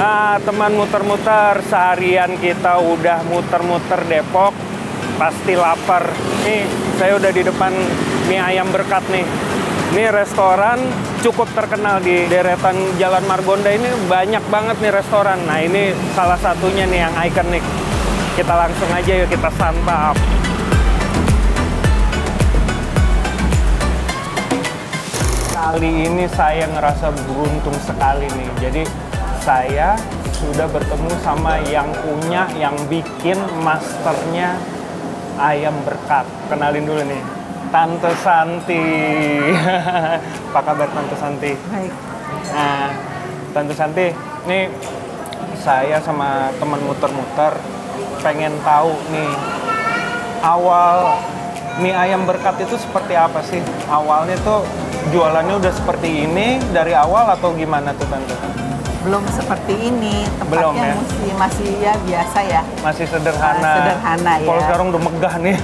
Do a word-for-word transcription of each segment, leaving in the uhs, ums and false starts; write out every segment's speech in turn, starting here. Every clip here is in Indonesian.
Nah, teman muter-muter, seharian kita udah muter-muter Depok, pasti lapar. Nih, saya udah di depan mie ayam berkat nih. Ini restoran cukup terkenal di deretan Jalan Margonda ini, banyak banget nih restoran. Nah, ini salah satunya nih yang ikonik. Kita langsung aja yuk, kita santap. Kali ini saya ngerasa beruntung sekali nih. Jadi saya sudah bertemu sama yang punya, yang bikin masternya ayam berkat. Kenalin dulu nih, Tante Santi. Apa kabar Tante Santi? Baik. Nah, Tante Santi, nih saya sama teman muter-muter pengen tahu nih, awal mie ayam berkat itu seperti apa sih? Awalnya tuh jualannya udah seperti ini dari awal atau gimana tuh Tante? Belum seperti ini, tempatnya Belum, ya? masih, masih ya biasa ya. Masih sederhana. Uh, sederhana ya. Kalau sekarang udah megah nih.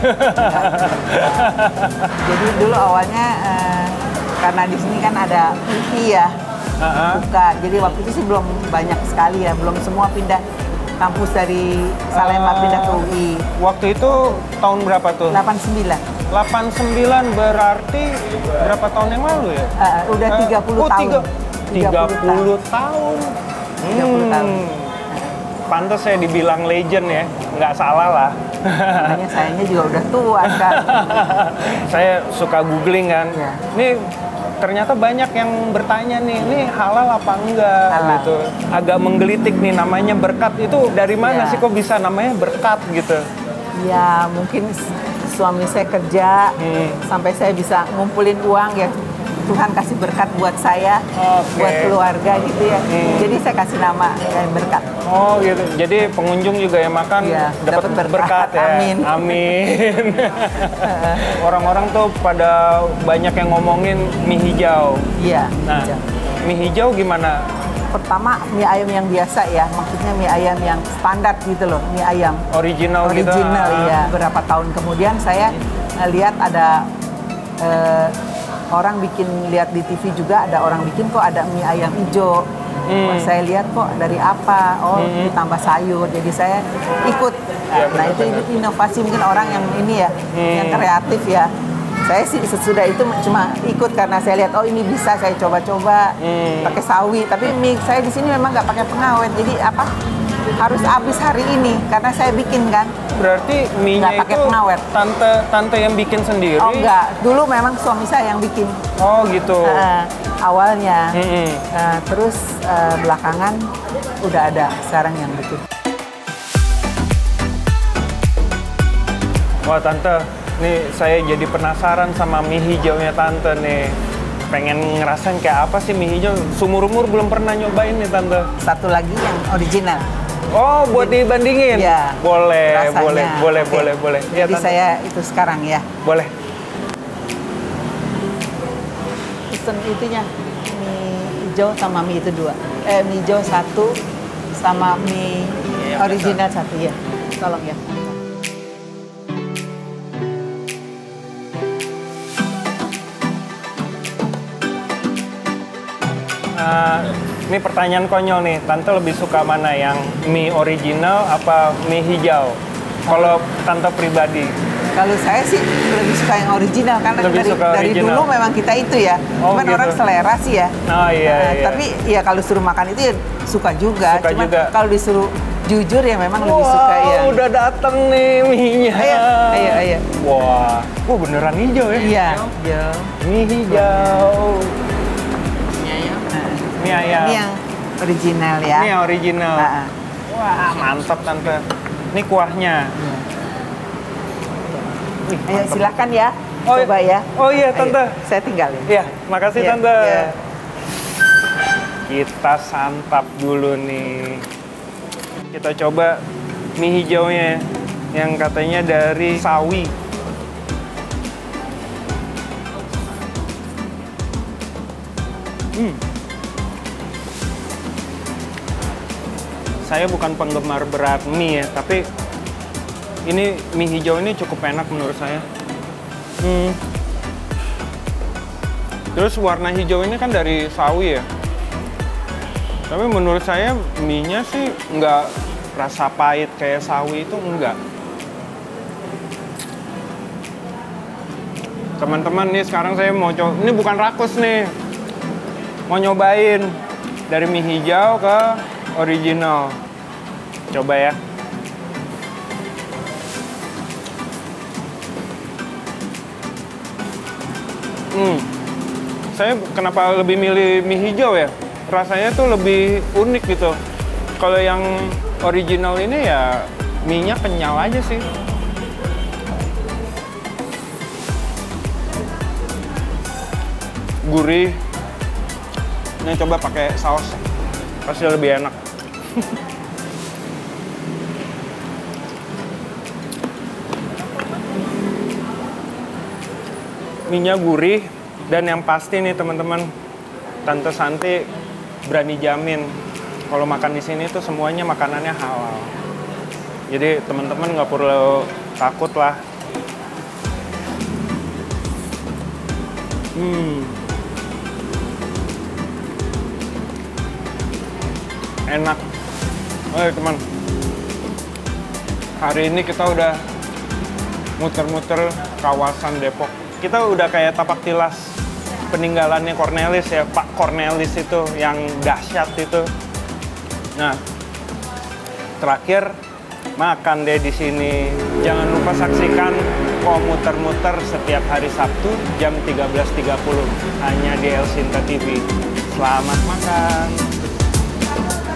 Jadi dulu awalnya uh, karena di sini kan ada T V ya, uh-huh. buka. Jadi waktu itu sih belum banyak sekali ya, belum semua pindah kampus dari Salemba uh, pindah ke U I. Waktu itu tahun berapa tuh? delapan sembilan. delapan sembilan berarti berapa tahun yang lalu ya? Uh, udah tiga puluh oh, tahun. tiga, tiga puluh tahun. tiga puluh hmm. tahun. Pantes saya dibilang legend ya, nggak salah lah. Makanya sayangnya juga udah tua kan. Saya suka googling kan. Ya. Nih ternyata banyak yang bertanya nih, ini halal apa enggak Halal. gitu. Agak menggelitik nih, namanya berkat itu dari mana Ya. sih kok bisa namanya berkat gitu? Ya mungkin suami saya kerja Hmm. sampai saya bisa ngumpulin uang ya. Tuhan kasih berkat buat saya, Oke. buat keluarga gitu ya. Hmm. Jadi saya kasih nama ya, berkat. Oh gitu. Jadi pengunjung juga yang makan Iya, dapat dapat berkat berkat. ya. Amin. Amin. Orang-orang tuh pada banyak yang ngomongin mie hijau. Iya. Nah, iya. mie hijau gimana? Pertama mie ayam yang biasa ya, maksudnya mie ayam yang standar gitu loh, mie ayam Original, gitu. original Ah. iya. Beberapa tahun kemudian saya eh, lihat ada eh, orang bikin, lihat di T V juga ada orang bikin kok ada mie ayam hijau. Hmm. Wah, saya lihat kok dari apa? Oh, Hmm. ditambah sayur. Jadi saya ikut. Ya, Nah, itu benar-benar. inovasi mungkin orang yang ini ya, Hmm. yang kreatif ya. Saya sih sesudah itu cuma ikut karena saya lihat oh ini bisa, saya coba-coba Hmm. pakai sawi. Tapi mie saya di sini memang nggak pakai pengawet. Jadi apa? Harus habis hari ini karena saya bikin kan. Berarti mie-nya Nggak pakai itu pengawet. tante tante yang bikin sendiri? Oh enggak, dulu memang suami saya yang bikin. Oh gitu. Uh, awalnya, Mm-mm. Uh, terus uh, belakangan udah ada sekarang yang bikin. Wah tante, nih saya jadi penasaran sama mie hijaunya tante nih. Pengen ngerasain kayak apa sih mie hijau? Sumur-umur belum pernah nyobain nih tante. Satu lagi yang original. Oh, buat dibandingin? Iya. Boleh, Rasanya. boleh, boleh, Oke. boleh, boleh. Iya, Jadi Tante. saya itu sekarang ya. Boleh. Pesen itunya mie hijau sama mie itu dua. Eh mie hijau satu sama mie original satu ya. Tolong ya. Uh, ini pertanyaan konyol nih, tante lebih suka mana, yang mie original apa mie hijau? Kalau tante pribadi? Kalau saya sih lebih suka yang original karena Lebih dari, suka dari original. dulu memang kita itu ya. Oh, Cuman gitu. orang selera sih ya. Oh iya, Nah, iya. Tapi ya kalau suruh makan itu ya suka juga. Suka Cuman juga. kalau disuruh jujur ya memang lebih Wah, suka yang. udah dateng nih mie-nya. Ayo, ayo, ayo. Wah, wah beneran hijau ya? Iya. Iya. Mie hijau. Mie ayam. Ini yang original ya. Ini yang original. Nah, Wah, mantap tante. Ini kuahnya. iya. Wih, Ayo mantap. silakan ya. Oh, Coba ya. Oh iya, Ayo, tante. saya tinggal ya. Iya, makasih Iya, tante. iya. Kita santap dulu nih. Kita coba mie hijaunya yang katanya dari sawi. Hmm. Saya bukan penggemar berat mie ya, tapi ini mie hijau ini cukup enak menurut saya. Hmm. Terus warna hijau ini kan dari sawi ya. Tapi menurut saya mie-nya sih nggak rasa pahit kayak sawi itu, enggak. Teman-teman nih sekarang saya mau coba, ini bukan rakus nih. Mau nyobain dari mie hijau ke original. Coba ya. Hmm. Saya kenapa lebih milih mie hijau ya? Rasanya tuh lebih unik gitu. Kalau yang original ini ya mie-nya kenyal aja sih. Gurih. Ini coba pakai saus, pasti lebih enak. Mie-nya gurih dan yang pasti nih teman-teman, Tante Santi berani jamin kalau makan di sini tuh semuanya makanannya halal. Jadi teman-teman nggak perlu takut lah. Hmm. Enak. Oke teman, hari ini kita udah muter-muter kawasan Depok. Kita udah kayak tapak tilas peninggalannya Cornelis ya, Pak Cornelis itu yang dahsyat itu. Nah, terakhir makan deh di sini. Jangan lupa saksikan Kok Muter-Muter setiap hari Sabtu jam tiga belas tiga puluh hanya di El Sinta T V. Selamat makan.